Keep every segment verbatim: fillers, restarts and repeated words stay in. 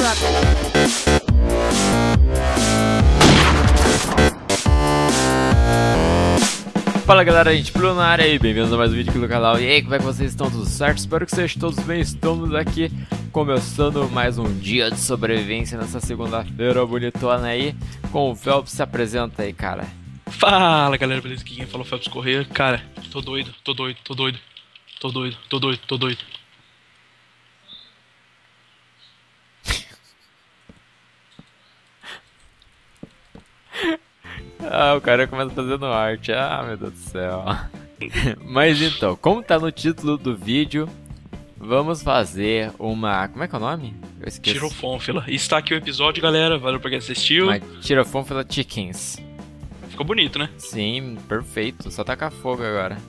Fala galera, a gente Bruno na área aí, bem-vindos a mais um vídeo aqui no canal. E aí, como é que vocês estão? Tudo certo? Espero que vocês todos bem. Estamos aqui começando mais um dia de sobrevivência nessa segunda-feira bonitona aí. Com o Phelps. Se apresenta aí, cara. Fala galera, beleza? Aqui quem falou é Phelps Correia. Cara, tô doido, tô doido, tô doido. Tô doido, tô doido, tô doido. Ah, o cara começa fazendo arte. Ah, meu Deus do céu. Mas então, como tá no título do vídeo, vamos fazer uma... Como é que é o nome? Eu esqueci. Tirofônfila. E está aqui o episódio, galera. Valeu pra quem assistiu. Uma Tirofônfila Chickens. Ficou bonito, né? Sim, perfeito. Só tacar fogo agora.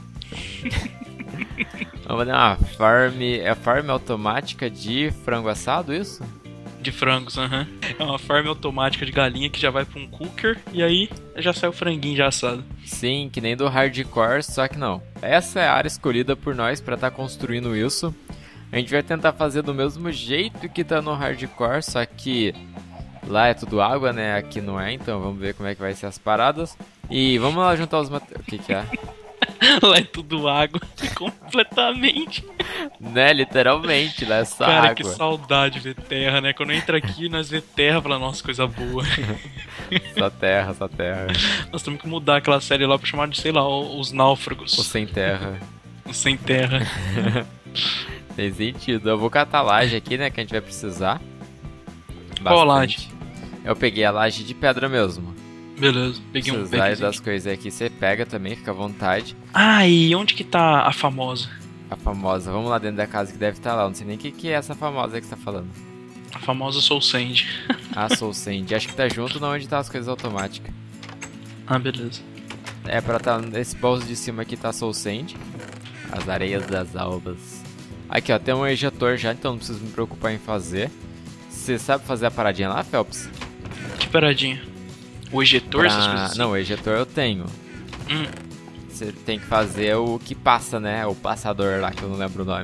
Vamos fazer uma farm... É farm automática de frango assado, isso? De frangos, aham. Uhum. É uma farm automática de galinha que já vai pra um cooker e aí já sai o franguinho já assado. Sim, que nem do hardcore, só que não. Essa é a área escolhida por nós pra estar tá construindo isso. A gente vai tentar fazer do mesmo jeito que tá no hardcore, só que lá é tudo água, né? Aqui não é, então vamos ver como é que vai ser as paradas. E vamos lá juntar os materiais. O que que é? Lá é tudo água, completamente. Né, literalmente, lá é só Cara, água. Cara, que saudade ver terra, né? Quando entra aqui, nós vê terra, fala, nossa, coisa boa. Só terra, só terra. Nós temos que mudar aquela série lá pra chamar de, sei lá, os náufragos. O sem terra. O sem terra. Tem sentido. Eu vou catar a laje aqui, né, que a gente vai precisar. Qual laje? Eu peguei a laje de pedra mesmo. Beleza, peguei um precisar das coisas aqui, você pega também, fica à vontade. Ah, e onde que tá a famosa? A famosa, vamos lá dentro da casa que deve estar lá. Não sei nem o que, que é essa famosa que você tá falando. A famosa Soul Sand. Ah, Soul Sand. Acho que tá junto na onde tá as coisas automáticas. Ah, beleza. É, pra tá nesse bolso de cima aqui tá Soul Sand. As areias das albas. Aqui, ó, tem um ejetor já, então não preciso me preocupar em fazer. Você sabe fazer a paradinha lá, Phelps? Que paradinha? O ejetor, pra... essas coisas assim? Não, o ejetor eu tenho. Hum. Você tem que fazer o que passa, né? O passador lá, que eu não lembro o nome.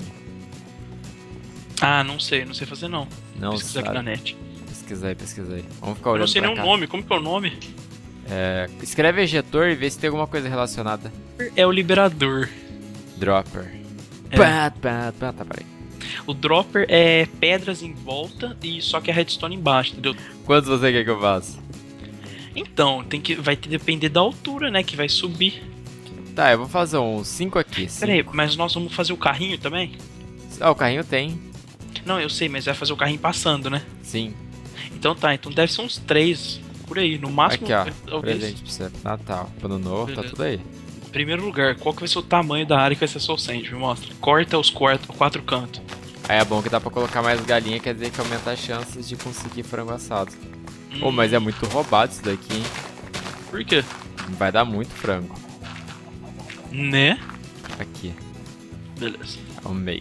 Ah, não sei, não sei fazer não. Não Pesquisa sabe. aqui na net. Pesquisa aí, pesquisa aí. Vamos ficar olhando. Eu não sei nem o cá. nome, como que é o nome? É... Escreve ejetor e vê se tem alguma coisa relacionada. É o liberador. Dropper. É. Pá, pá, pá, tá, peraí. O dropper é pedras em volta e só que a redstone embaixo, entendeu? Quantos você quer que eu faça? Então, tem que, vai ter, depender da altura, né, que vai subir. Tá, eu vou fazer uns cinco aqui. Pera aí, mas nós vamos fazer o carrinho também? Ah, o carrinho tem. Não, eu sei, mas vai fazer o carrinho passando, né? Sim. Então tá, então deve ser uns três por aí, no máximo. Aqui, ó, talvez. presente pra você. Natal, ano novo, Beleza. tá tudo aí. Primeiro lugar, qual que vai ser o tamanho da área que vai ser Soul Sand? Me mostra. Corta os quatro, quatro cantos. Aí é bom que dá pra colocar mais galinha, quer dizer que aumenta as chances de conseguir frango assado. Hum. Pô, mas é muito roubado isso daqui, hein? Por quê? Vai dar muito frango. Né? Aqui, Beleza. ao meio.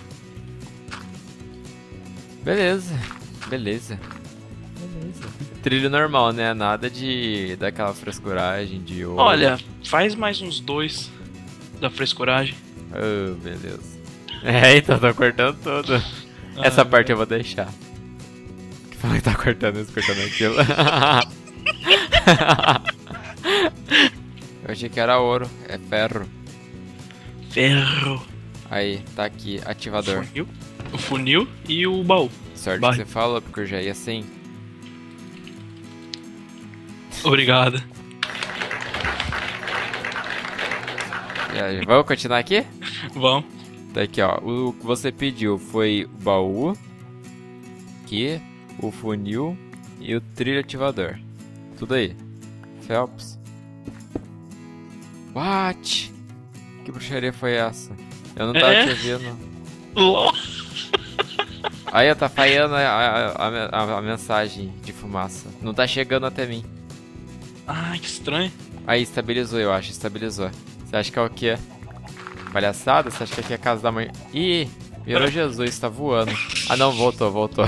Beleza, beleza. Beleza. Trilho normal, né? Nada de daquela frescuragem de ouro. Olha, faz mais uns dois da frescuragem. Oh, beleza. É, então tô cortando tudo. Ah, Essa parte eu vou deixar. Que fala que tá cortando isso, cortando aquilo. Eu achei que era ouro, é ferro. Ferro. Aí, tá aqui, ativador. Funil. O funil e o baú. Sorte Vai. que você falou, porque eu já ia assim. Obrigado. E aí, vamos continuar aqui? Vamos. Tá aqui, ó. O que você pediu foi o baú. Aqui, o funil e o trilho ativador. Tudo aí. Phelps. What? Que bruxaria foi essa? Eu não tava É? te ouvindo. LOL. Aí, tá falhando a, a, a, a mensagem de fumaça. Não tá chegando até mim. Ai, que estranho. Aí, estabilizou, eu acho. Estabilizou. Você acha que é o quê? Palhaçada? Você acha que aqui é a casa da mãe? Ih, virou Jesus, tá voando. Ah, não, voltou, voltou.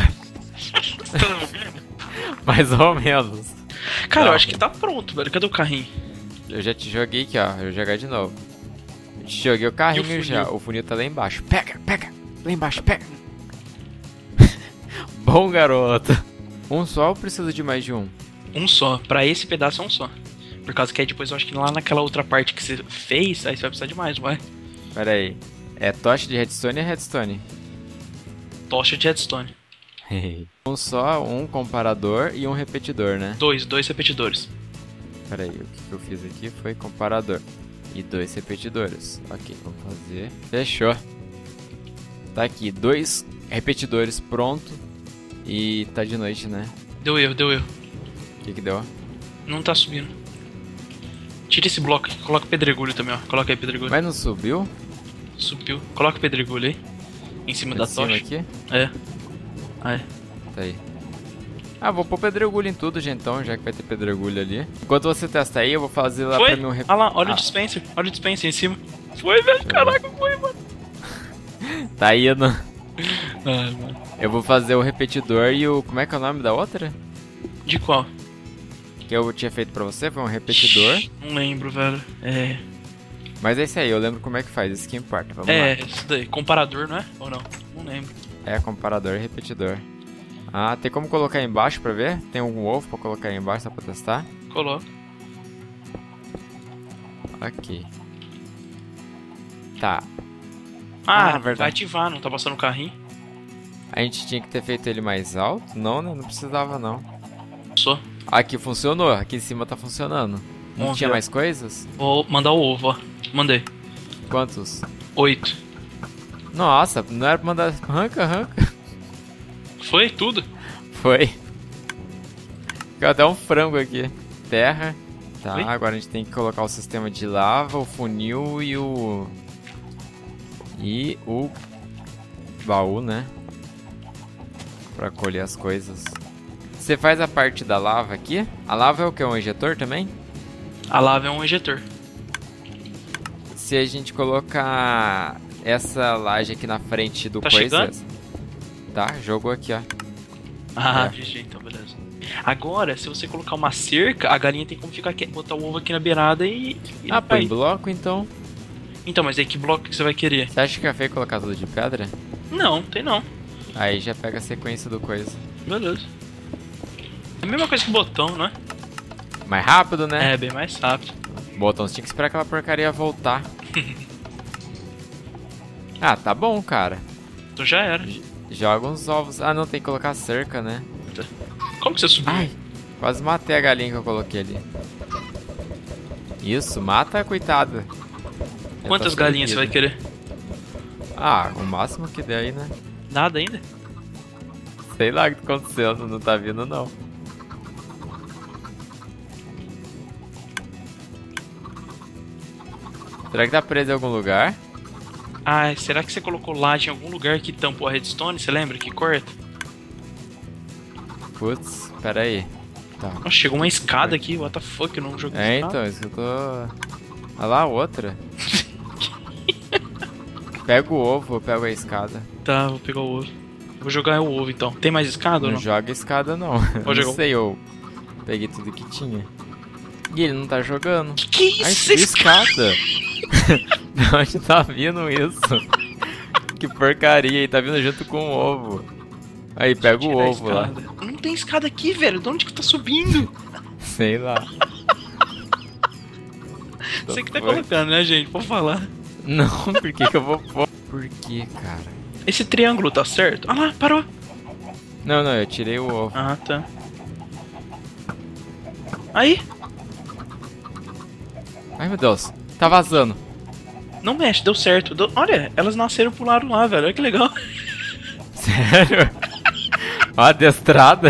Mais ou menos. Cara, Não. eu acho que tá pronto, velho. Cadê o carrinho? Eu já te joguei aqui, ó. Eu vou jogar de novo. Eu te joguei o carrinho E o já. funil? O funil tá lá embaixo. Pega, pega. Lá embaixo, pega. Bom bom, garoto. Um só ou precisa de mais de um? Um só. Pra esse pedaço é um só. Por causa que aí depois eu acho que lá naquela outra parte que você fez, aí você vai precisar de mais, vai. Pera aí. É tocha de redstone ou redstone? Tocha de redstone. Um só, um comparador e um repetidor, né? Dois, dois repetidores. Pera aí, o que eu fiz aqui foi comparador. E dois repetidores. Ok, vamos fazer. Fechou. Tá aqui, dois repetidores pronto. E tá de noite, né? Deu erro, deu erro. O que que deu? Não tá subindo. Tira esse bloco aqui, coloca o pedregulho também, ó. Coloca aí pedregulho. Mas não subiu? Subiu. Coloca o pedregulho aí. Em cima Em da cima tocha. aqui? É. Aí. Tá aí. Ah, vou pôr pedregulho em tudo, gente, então, já que vai ter pedregulho ali. Enquanto você testa aí, eu vou fazer lá Foi? pra mim um rep... Ah lá, olha ah. o dispenser. Olha o dispenser em cima. Foi, velho. Caraca, foi, mano. Tá indo. Ai, mano. Eu vou fazer o repetidor e o... Como é que é o nome da outra? De qual? Que eu tinha feito pra você, foi um repetidor. Não lembro, velho. É. Mas é isso aí, eu lembro como é que faz, isso que importa. Vamos É, lá. isso daí. Comparador, não é? Ou não? Não lembro. É, comparador e repetidor. Ah, tem como colocar aí embaixo pra ver? Tem algum ovo pra colocar aí embaixo só pra testar? Coloca. Ok. Tá. Ah, Ah, verdade. vai ativar, não tá passando o carrinho. A gente tinha que ter feito ele mais alto? Não, né? Não precisava, não. Só. Aqui funcionou, aqui em cima tá funcionando. Não Vamos tinha ver. mais coisas? Vou mandar o ovo, ó. Mandei. Quantos? Oito. Nossa, não era pra mandar... Arranca, arranca. Foi tudo? Foi. Ficou até um frango aqui. Terra. Tá, Oi? agora a gente tem que colocar o sistema de lava, o funil e o... E o... baú, né? Pra colher as coisas. Você faz a parte da lava aqui? A lava é o que? Um injetor também? A lava é um injetor. Se a gente colocar essa laje aqui na frente do Tá coisa... chegando? Tá, jogou aqui, ó. Ah, É. G G, então beleza. Agora, se você colocar uma cerca, a galinha tem como ficar aqui, botar o ovo aqui na beirada e... e Ah, põe cair. bloco então. Então, mas aí que bloco que você vai querer? Você acha que é feio colocar tudo de pedra? Não, tem não. Aí já pega a sequência do coisa. Beleza. É a mesma coisa que o botão, não é? Mais rápido, né? É, bem mais rápido. Botão, você tinha que esperar aquela porcaria voltar. Ah, tá bom, cara. Então já era. Joga uns ovos. Ah, não, tem que colocar cerca, né? Como que você subiu? Ai, quase matei a galinha que eu coloquei ali. Isso, mata a coitada. Já Quantas tá galinhas você vai servida. querer? Ah, o máximo que der aí, né? Nada ainda? Sei lá o que tá acontecendo, não tá vindo não. Será que tá preso em algum lugar? Ah, será que você colocou laje em algum lugar que tampou a redstone? Você lembra que corta? Putz, pera aí. Tá. Nossa, chegou uma escada aqui, what the fuck, eu não joguei É, escada. então, isso que eu tô... Olha lá, outra. Pega o ovo, eu pego a escada. Tá, vou pegar o ovo. Vou jogar o ovo então. Tem mais escada ou Não não? joga escada, não. Pode Não jogar. sei, eu peguei tudo que tinha. E ele não tá jogando. Que que é Ai, isso? subiu escada. De onde tá vindo isso? Que porcaria, e tá vindo junto com o ovo. Aí, pega o Tirar a ovo lá. escada. Não tem escada aqui, velho. De onde que tá subindo? Sei lá. Você que tá Foi? colocando, né, gente? Pode falar. Não, por que que eu vou pôr? Por que, cara? Esse triângulo tá certo? Ah lá, parou. Não, não, eu tirei o ovo. Ah, tá. Aí, Ai, meu Deus. Tá vazando. não mexe, deu certo. Deu- Olha, elas nasceram pro lado lá, velho. Olha que legal. Sério? Ó, adestrada.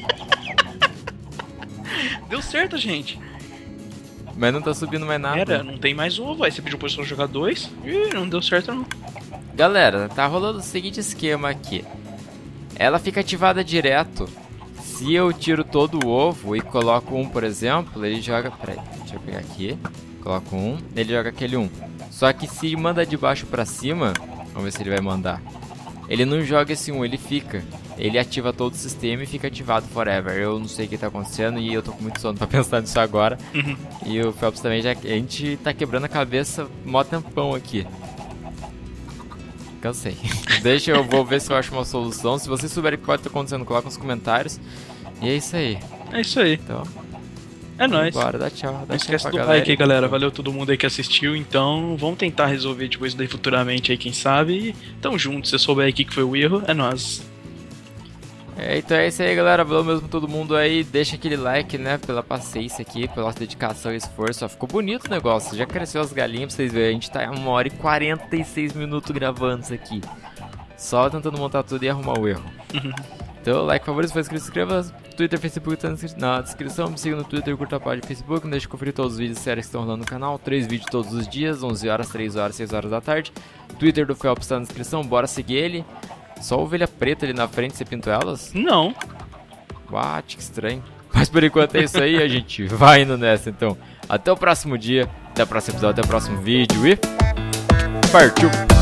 Deu certo, gente. Mas não tá subindo mais nada. Era, não tem mais ovo. Aí você pediu pro pessoal jogar dois. Ih, não deu certo, não. Galera, tá rolando o seguinte esquema aqui. Ela fica ativada direto. Se eu tiro todo o ovo e coloco um, por exemplo, ele joga... Peraí, deixa eu pegar aqui. Coloco um, ele joga aquele um. Só que se manda de baixo pra cima... Vamos ver se ele vai mandar. Ele não joga esse um, ele fica. Ele ativa todo o sistema e fica ativado forever. Eu não sei o que tá acontecendo e eu tô com muito sono pra pensar nisso agora. Uhum. E o Phelps também já... A gente tá quebrando a cabeça mó tempão aqui. cansei. Deixa, eu vou ver se eu acho uma solução. Se vocês souberem o que pode estar acontecendo, coloca nos comentários. E é isso aí. É isso aí. Então, é nóis. bora, dá tchau. Dá Não tchau esquece pra do galera. like aí, galera. Valeu todo mundo aí que assistiu. Então, vamos tentar resolver tipo, isso daí futuramente aí, quem sabe. E tamo junto. Se você souber aí o que foi o erro, é nóis. É, então é isso aí, galera. Valeu mesmo todo mundo aí. Deixa aquele like, né? Pela paciência aqui, pela nossa dedicação e esforço. Ó, ficou bonito o negócio. Já cresceu as galinhas pra vocês verem. A gente tá em uma hora e quarenta e seis minutos gravando isso aqui. Só tentando montar tudo e arrumar o erro. Então, like, favorito, se for inscrito, se inscreva. Twitter, Facebook, tá na descrição. Me siga no Twitter, curta a página do Facebook. Não deixe de conferir todos os vídeos sérios que estão rolando no canal. Três vídeos todos os dias, onze horas, três horas, seis horas da tarde. Twitter do Phelps tá na descrição. Bora seguir ele. Só ovelha preta ali na frente, você pintou elas? Não. What, que estranho. Mas por enquanto é isso aí, a gente vai indo nessa então. Até o próximo dia, até o próximo episódio, até o próximo vídeo e... Partiu!